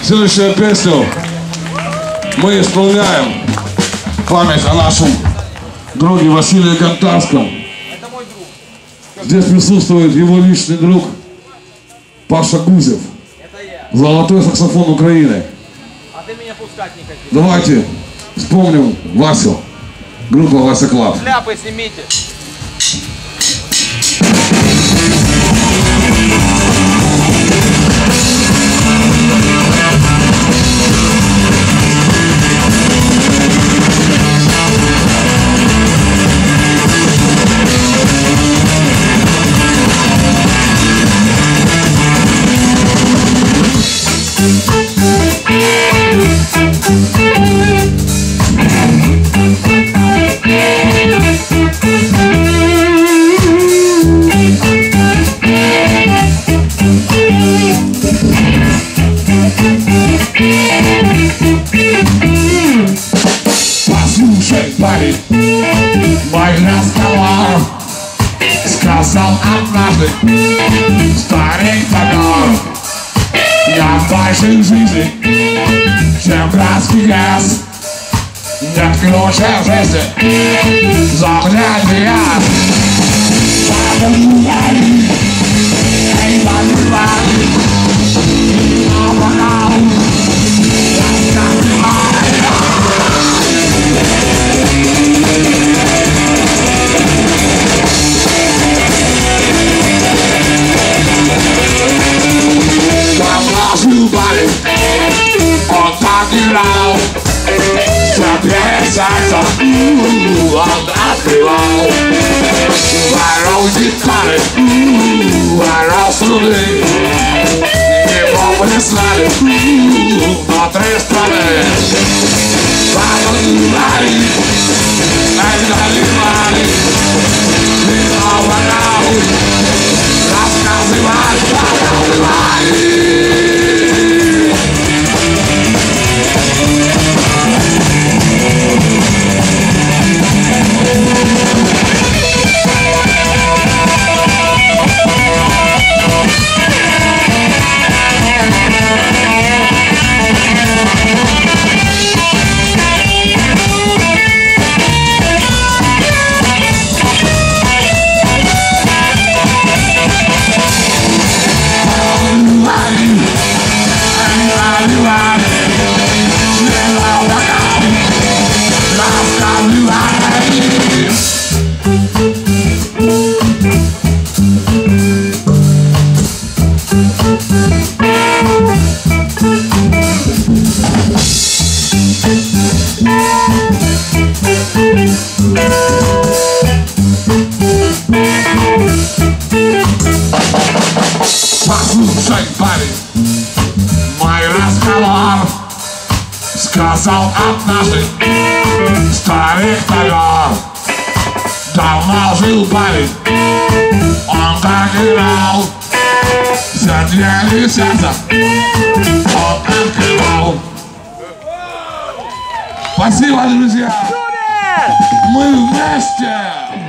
Следующую песню мы исполняем в память о нашем друге Василии Гонтарском. Это мой друг. Здесь присутствует его личный друг Паша Гузев. Это я. Золотой саксофон Украины. А ты меня пускать не хотел. Давайте вспомним Васю. Группа Вася Клаб. Шляпы снимите. Послушай, парень, мой разговор сказал однажды старик Тодор. Я больше жизни, чем братский газ. Нет ключа жизни, загнать меня. Он так играл, смотря сердце, он открывал. Ворол гитары, ворол струны, его прислали на 3 страны. Поналивали, наливали, вино ворал, рассказывали, показывали. Послушай, парень, мой разговор сказал однажды старик Тодор. Давно жил парень, он так играл, сердце сердце он открывал. Спасибо, друзья! Мы вместе!